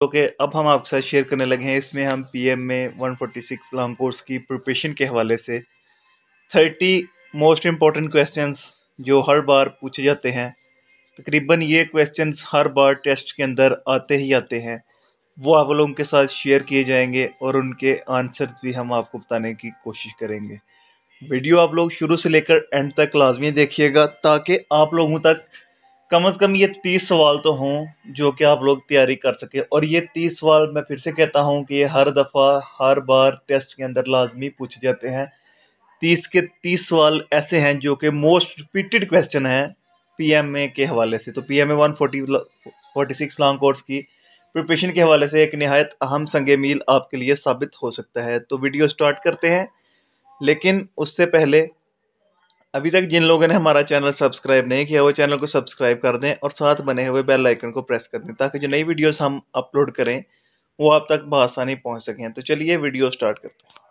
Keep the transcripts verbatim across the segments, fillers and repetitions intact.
Okay, अब हम आपके साथ शेयर करने लगे हैं। इसमें हम पीएम में one forty six long course की प्रिपरेशन के हवाले से थर्टी मोस्ट इम्पॉर्टेंट क्वेश्चंस जो हर बार पूछे जाते हैं, तकरीबन ये क्वेश्चंस हर बार टेस्ट के अंदर आते ही आते हैं, वो आप लोगों के साथ शेयर किए जाएंगे और उनके आंसर्स भी हम आपको बताने की कोशिश करेंगे। वीडियो आप लोग शुरू से लेकर एंड तक लाजमी देखिएगा ताकि आप लोगों तक कम अज़ कम ये तीस सवाल तो हों जो कि आप लोग तैयारी कर सकें। और ये तीस सवाल मैं फिर से कहता हूं कि ये हर दफ़ा हर बार टेस्ट के अंदर लाजमी पूछे जाते हैं। तीस के तीस सवाल ऐसे हैं जो कि मोस्ट रिपीटेड क्वेश्चन हैं पीएमए के हवाले से। तो PMA one forty six long course की प्रिपरेशन के हवाले से एक निहायत अहम संगे मील आपके लिए साबित हो सकता है। तो वीडियो स्टार्ट करते हैं, लेकिन उससे पहले अभी तक जिन लोगों ने हमारा चैनल सब्सक्राइब नहीं किया वो चैनल को सब्सक्राइब कर दें और साथ बने हुए बेल आइकन को प्रेस कर दें ताकि जो नई वीडियोस हम अपलोड करें वो आप तक बआसानी पहुंच सकें। तो चलिए वीडियो स्टार्ट करते हैं।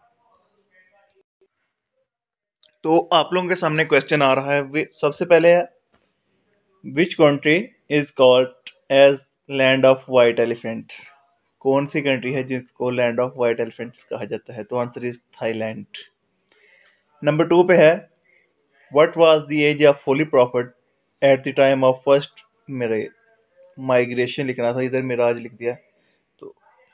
तो आप लोगों के सामने क्वेश्चन आ रहा है, सबसे पहले है which country is called as land of white elephants. कौन सी कंट्री है जिसको लैंड ऑफ वाइट एलिफेंट्स कहा जाता है? तो answer is Thailand. Number two पे है What was the age of Holy Prophet at the time of first migration? लिखना था, इधर मिराज लिख दिया। तो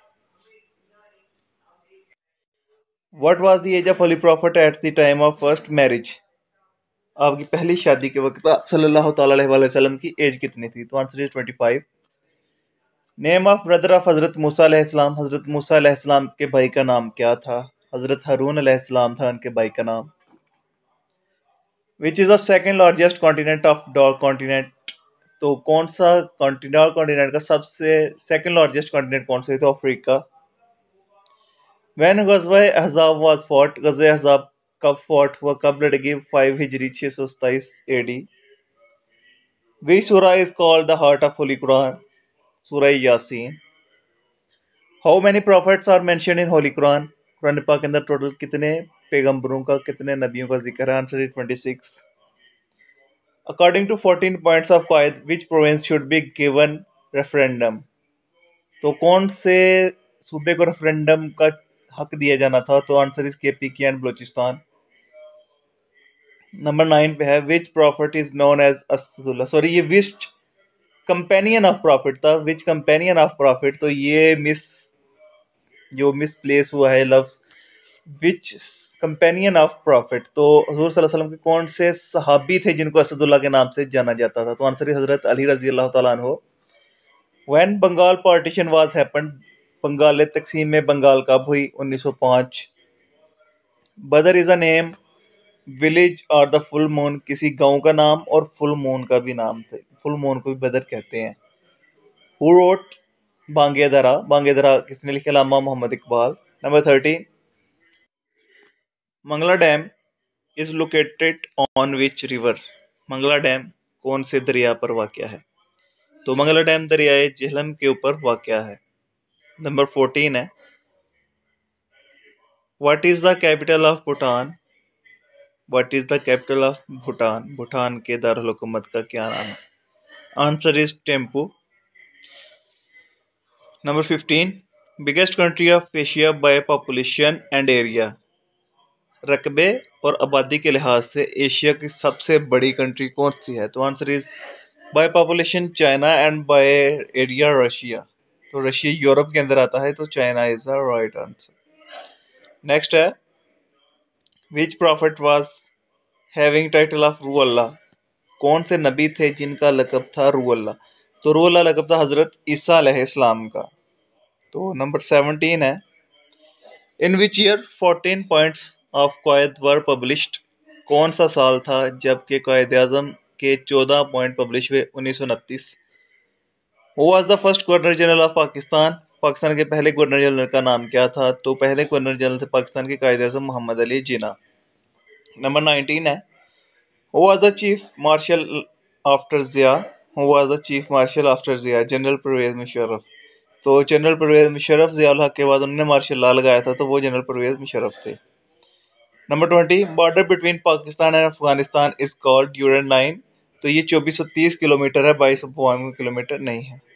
What was the age of Holy Prophet at the time of first marriage? आपकी पहली शादी के वक्त सल्लल्लाहु अलैहि वसल्लम की एज कितनी थी? तो answer is twenty five. Name of brother of Hazrat Musa अलैहिस्सलाम। हजरत मूसा अलैहिस्सलाम के भाई का नाम क्या था? हजरत हारून अलैहिस्सलाम था उनके भाई का नाम। Which is the second largest continent of dog continent. तो कौन सा कॉन्टिनेंट कॉन्टिनेंट का सबसे सेकंड लार्जेस्ट कॉन्टिनेंट कौन सा है? तो Africa. When Ghazwa Ahzab was fought. Ghazwa Ahzab कब फॉट हुआ, कब लड़ेगी? फाइव हिजरी छः सौ सताईस AD. Which surah is called the heart of holy Quran? Surah Yasin. How many prophets are mentioned in holy Quran? Quran Pak के अंदर टोटल कितने पैगंबरों का, कितने नबियों का जिक्र है? Answer is twenty six. According to fourteen points of Qaid, which province should be given referendum? तो कौन से सूबे को रेफरेंडम का हक दिया जाना था? तो आंसर इज केपी की एंड बलूचिस्तान। नंबर नाइन पे है which prophet is known as Asadullah. Sorry, ये विच कंपेनियन ऑफ प्रॉफिट था। विच कंपेनियन ऑफ प्रॉफिट, तो ये मिस जो मिस प्लेस हुआ है लफ्ज विच कंपेनियन ऑफ प्रॉफिट। तो हुजूर सल्लल्लाहु अलैहि वसल्लम के कौन से सहाबी थे जिनको असदुल्ला के नाम से जाना जाता था? तो आंसर हजरत अली रजी अल्लाह तआला अन्हु। When Bengal partition was happened. Bengal तकसीम में बंगाल कब हुई? उन्नीस सौ पाँच। Badr is a name, village और द फुल मून, किसी गांव का नाम और फुल मून का भी नाम थे। फुल मून को भी बदर कहते हैं। हु रोट बांगे दरा। बांगे दरा किसने लिखे? Allama Mohammad Iqbal. Number thirteen, Mangla dam is located on which river. Mangla dam कौन से दरिया पर वाक़या है? तो मंगला डैम दरियाए झेलम के ऊपर वाक़या है। नंबर फोर्टीन है what is the capital of Bhutan. What is the capital of Bhutan. Bhutan के दारुल हुकूमत का क्या नाम है? Answer is Thimphu. Number fifteen, biggest country of Asia by population and area. रकबे और आबादी के लिहाज से एशिया की सबसे बड़ी कंट्री कौन सी है? तो answer is by population China and by area Russia. तो रशिया यूरोप के अंदर आता है, तो China is the right answer. Next है which prophet was having title of Ruh Allah. कौन से नबी थे जिनका लक़ब था रू अल्लाह? तो रू अल्लाह लक़ब था हजरत ईसा अलैहिस्सलाम का। तो नंबर सेवनटीन है in which year fourteen points of Quaid were published. कौन सा साल था जबकि क़ायद आज़म के चौदह पॉइंट पब्लिश हुए? उन्नीस सौ उनतीस। Who was the first governor general of Pakistan. Pakistan के पहले गवर्नर जनरल का नाम क्या था? तो पहले गवर्नर जनरल थे पाकिस्तान के क़ायद आज़म मोहम्मद अली जिन्ना। नंबर नाइनटीन है who was the chief marshal after Zia. Who was the chief marshal after Zia. General Pervez Musharraf. तो जनरल परवेज़ मुशर्रफ ज़ियाउल हक के बाद उन्होंने मार्शल लॉ लगाया था, तो वो जनरल परवेज़ मुशर्रफ थे। Number twenty, border between Pakistan and Afghanistan is called Durand line. तो ये चौबीस सौ तीस किलोमीटर है, बाईस सौ बावन किलोमीटर नहीं है।